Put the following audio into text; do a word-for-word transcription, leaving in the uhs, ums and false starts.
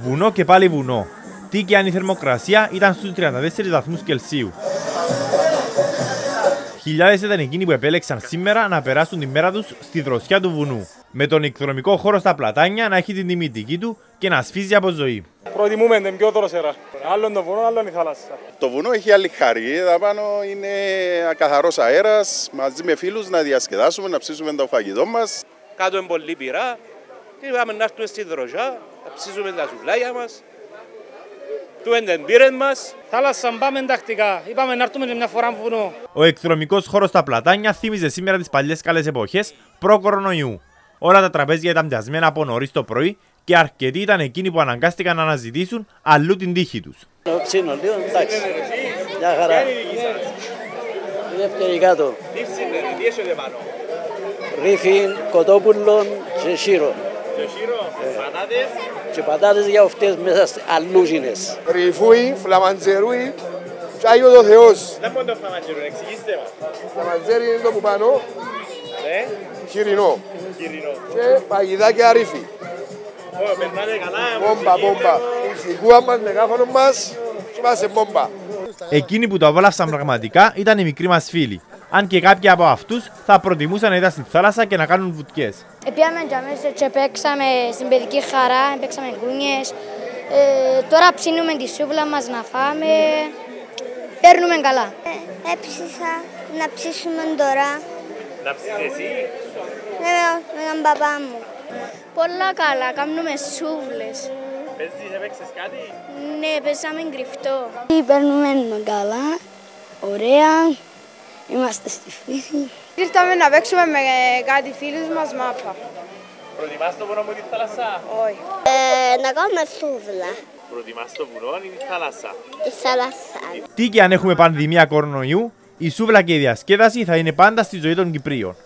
Βουνό και πάλι βουνό. Τι και αν η θερμοκρασία ήταν στους τριάντα τέσσερις βαθμούς Κελσίου. Χιλιάδες ήταν εκείνοι που επέλεξαν σήμερα να περάσουν τη μέρα τους στη δροσιά του βουνού. Με τον εκδρομικό χώρο στα πλατάνια να έχει την τιμητική του και να σφίζει από ζωή. Προτιμούμε την πιο δροσερά. Άλλον το βουνό, άλλον η θάλασσα. Το βουνό έχει άλλη χαρή. Εδώ πάνω είναι καθαρός αέρας. Μαζί με φίλους να διασκεδάσουμε, να ψήσουμε το φαγητό μας. Κάτω είναι πολύ πυρά. Και πάμε να έρθουμε στη δροσιά, να ψήσουμε τα σουβλάκια μας. Του είναι μπύρες μας. Θάλασσα πάμε τακτικά. Είπαμε να έρθουμε μια φορά βουνό. Ο εκδρομικός χώρος στα πλατάνια θύμιζε σήμερα τις παλιές καλές εποχές προ-κορονοϊού. Όλα τα τραπέζια ήταν πιασμένα από νωρίς το πρωί και αρκετοί ήταν εκείνοι που αναγκάστηκαν να αναζητήσουν αλλού την τύχη τους. Ψήνω λίγο, εντάξει. Μια χαρά. Η δεύτερη κάτω. Τι ψήνετε, τι έχετε πάνω? Ρίφι, κοτόπουλων και σύρο. Και σύρο, πατάτες. Και πατάτες για αυτές μέσα αλλούζινες. Ριφούι, φλαμαντζερούι και Άγιο το Θεός. Δεν μπορεί το φλαμαντζερούι, εξηγήστε μας. Φλαμαντζέρι είναι το που πάνω, Ναι, χοιρινό χοιρινό. και παγιδάκια ρήφι. Ω, περνάτε καλά, Μπόμπα, μπόμπα. Η σιγούα μας με κάφανο μας και μας σε μπόμπα. Εκείνοι που το απόλαυσαν πραγματικά ήταν οι μικροί μας φίλοι. Αν και κάποιοι από αυτούς θα προτιμούσαν να ήταν στη θάλασσα και να κάνουν βουτιές. Πήγαμε μέσα και παίξαμε στην παιδική χαρά, παίξαμε γκούνιες. Ε, τώρα ψήνουμε τη σούβλα μας να φάμε. Παίρνουμε καλά. Ε, έψησα να ψήσουμε τώρα. Να ψήσεις εσύ? Ναι, με τον παπά μου. Πολλά καλά, κάνουμε σούβλες. Παίζεις, έπαιξες κάτι? Ναι, παίζαμε κρυφτό. Παίρνουμε καλά, ωραία, είμαστε στη φύση. Ήρθαμε να παίξουμε με κάτι φίλους μας μάπα. Προτιμάς το βουνό με τη θάλασσα? Όχι. Ε, να κάνουμε σούβλα. Προτιμάς το βουνό ή τη θάλασσα? Η θάλασσα. Τι και αν έχουμε πανδημία κορονοϊού, η σούβλα και η διασκέδαση θα είναι πάντα στη ζωή των Κυπρίων.